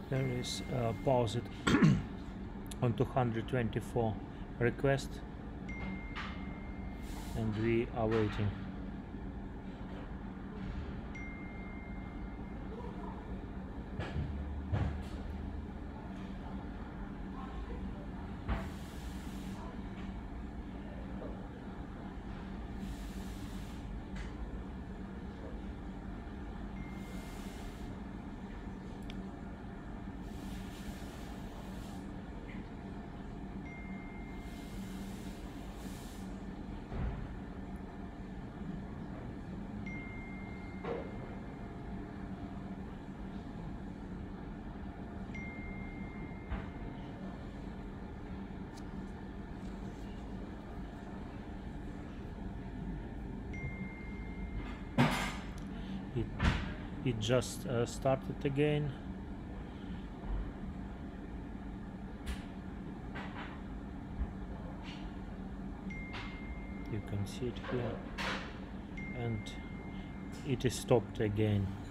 There is paused on 224 request, and we are waiting. It just started again. You can see it here, and it is stopped again.